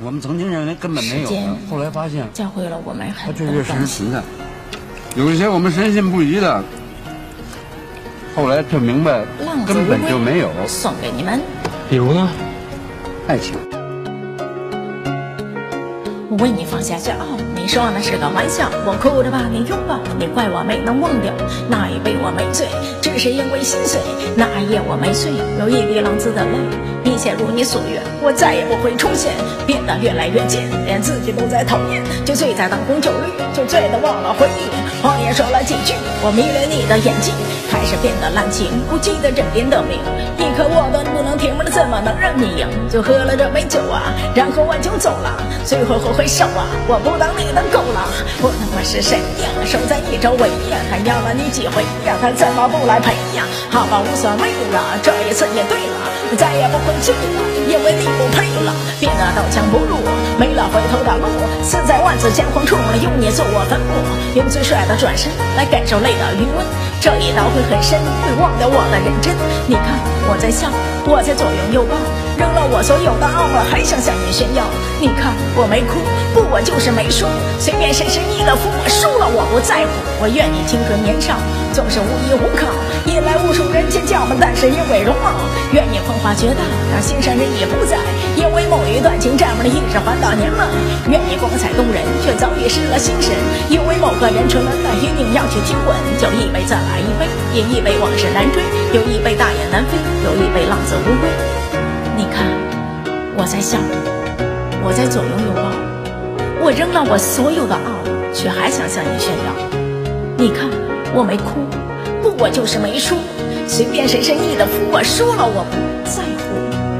我们曾经认为根本没有的，后来发现教会了我们很多这是东西。 你看，有一些我们深信不疑的，后来就明白根本就没有。 送给你们。 比如呢？ 爱情。 我为你放下骄傲，你说那是个玩笑，我哭着把你拥抱，你怪我没能忘掉那一杯我没醉，只是因为心碎。那一夜我没睡，有一滴浪子的泪，一切如你所愿，我再也不会出现，变得越来越贱，连自己都在讨厌，就醉在灯红酒绿，就醉得忘了回忆。谎言说了几句，我迷恋你的眼睛，开始变得滥情，不记得枕边的名，一颗我的不能停，怎么能让你赢？就喝了这杯酒啊，然后我就走了，最后后悔手啊，我不当你的狗了。我他妈是谁呀？守在你周围呀，还要了你几回呀？他怎么不来陪呀？好吧，无所谓了，这一次也对了，我再也不会去了，因为你不配了，变得刀枪不入，没了回头的路，死在万紫千红处，用你做我坟墓，用最帅的转身来感受泪的余温，这一刀会很深，会忘掉我的认真。你看我在笑，我在左拥右抱，扔了我所有的傲了，还想向你炫耀。你看我没哭，不，我就是没输，随便谁是你的服，我输了我不在乎。我愿你青春年少，总是无依无靠，引来无数人尖叫，但是因为容貌。愿你风华绝代，让心上人已不在，因为某一段情占了意识还到年迈。愿你光彩动人，却早已失了心神，因为某个人纯文的一定要去听闻。就一杯再来一杯，饮一杯往事难追，有一杯大雁难飞，有一杯浪子无归。你看我在笑，我在左拥右抱，我扔了我所有的傲，却还想向你炫耀。你看我没哭，不，我就是没输，随便谁是你的夫，我输了我不在乎。